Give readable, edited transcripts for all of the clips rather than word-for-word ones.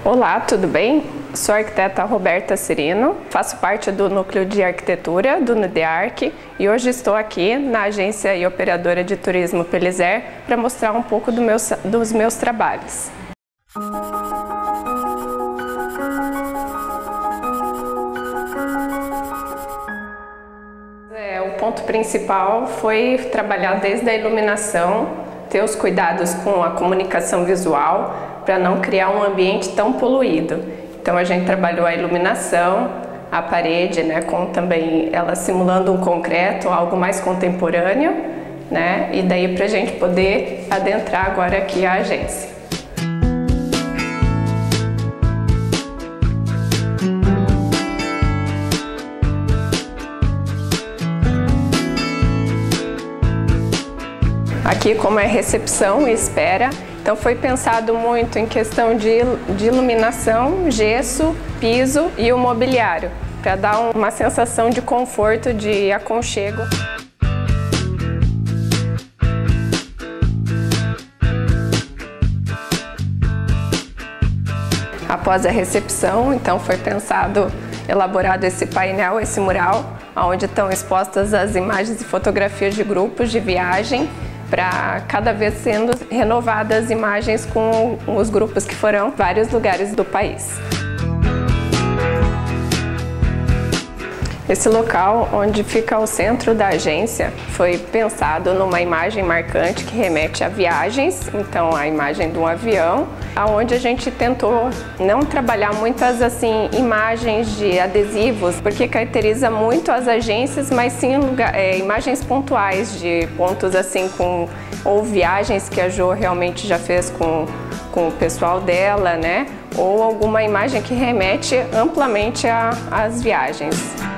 Olá, tudo bem? Sou a arquiteta Roberta Cirino, faço parte do Núcleo de Arquitetura do NUDEARC e hoje estou aqui na agência e operadora de turismo Pelizer para mostrar um pouco dos meus trabalhos. O ponto principal foi trabalhar desde a iluminação, ter os cuidados com a comunicação visual para não criar um ambiente tão poluído. Então a gente trabalhou a iluminação, a parede, com também ela simulando um concreto, algo mais contemporâneo, e daí para a gente poder adentrar agora aqui a agência. Aqui, como é recepção e espera, então foi pensado muito em questão de iluminação, gesso, piso e o mobiliário, para dar uma sensação de conforto, de aconchego. Após a recepção, então foi elaborado esse painel, esse mural, onde estão expostas as imagens e fotografias de grupos de viagem, para cada vez sendo renovadas imagens com os grupos que foram vários lugares do país. Esse local, onde fica o centro da agência, foi pensado numa imagem marcante que remete a viagens, então a imagem de um avião, onde a gente tentou não trabalhar muitas imagens de adesivos, porque caracteriza muito as agências, mas sim imagens pontuais de pontos ou viagens que a Jo realmente já fez com o pessoal dela, ou alguma imagem que remete amplamente às viagens.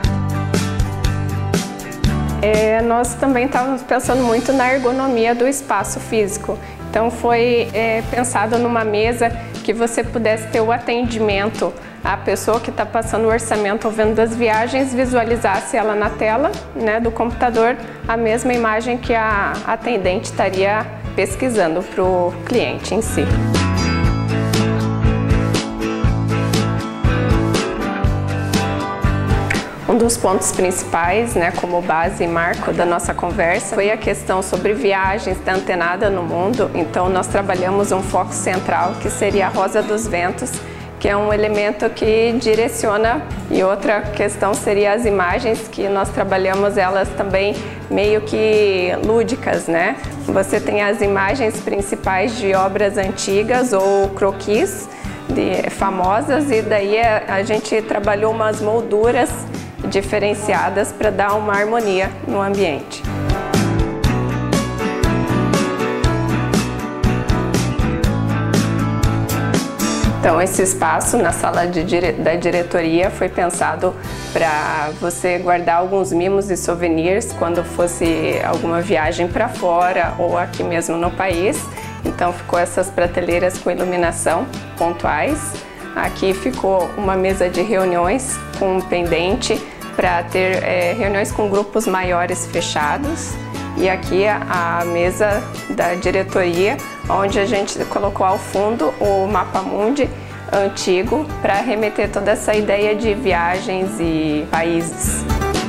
Nós também estávamos pensando muito na ergonomia do espaço físico. Então foi pensado numa mesa que você pudesse ter o atendimento à pessoa que está passando o orçamento ou vendo das viagens, visualizasse ela na tela do computador, a mesma imagem que a atendente estaria pesquisando para o cliente em si. Um dos pontos principais, como base e marco da nossa conversa, foi a questão sobre viagens da Antenada no Mundo. Então nós trabalhamos um foco central, que seria a Rosa dos Ventos, que é um elemento que direciona, e outra questão seria as imagens, que nós trabalhamos elas também meio que lúdicas, Você tem as imagens principais de obras antigas ou croquis famosas, e daí a gente trabalhou umas molduras diferenciadas para dar uma harmonia no ambiente. Então esse espaço na sala da diretoria foi pensado para você guardar alguns mimos e souvenirs quando fosse alguma viagem para fora ou aqui mesmo no país. Então ficou essas prateleiras com iluminação pontuais. Aqui ficou uma mesa de reuniões com um pendente para ter reuniões com grupos maiores fechados. E aqui a mesa da diretoria, onde a gente colocou ao fundo o mapa mundi antigo para remeter toda essa ideia de viagens e países.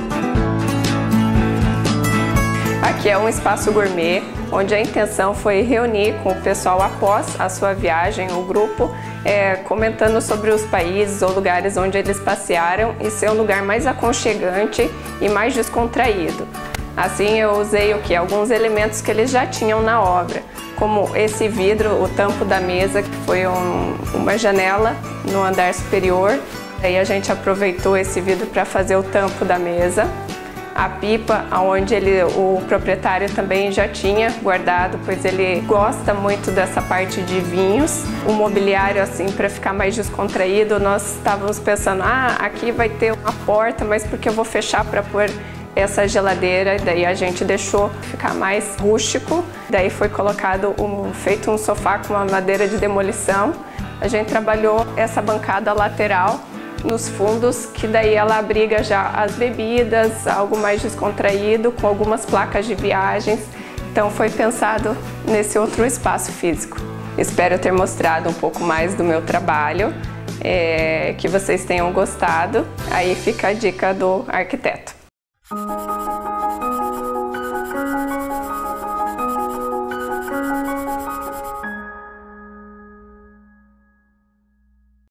Aqui é um espaço gourmet, onde a intenção foi reunir com o pessoal após a sua viagem, o grupo, comentando sobre os países ou lugares onde eles passearam e ser um lugar mais aconchegante e mais descontraído. Assim eu usei alguns elementos que eles já tinham na obra, como esse vidro, o tampo da mesa, que foi uma janela no andar superior. Aí a gente aproveitou esse vidro para fazer o tampo da mesa. A pipa, onde o proprietário também já tinha guardado, pois ele gosta muito dessa parte de vinhos. O mobiliário, para ficar mais descontraído, nós estávamos pensando, aqui vai ter uma porta, mas por que eu vou fechar para pôr essa geladeira? Daí a gente deixou ficar mais rústico. Daí foi feito um sofá com uma madeira de demolição. A gente trabalhou essa bancada lateral nos fundos, que daí ela abriga já as bebidas, algo mais descontraído, com algumas placas de viagens. Então foi pensado nesse outro espaço físico. Espero ter mostrado um pouco mais do meu trabalho que vocês tenham gostado. Aí fica a dica do arquiteto.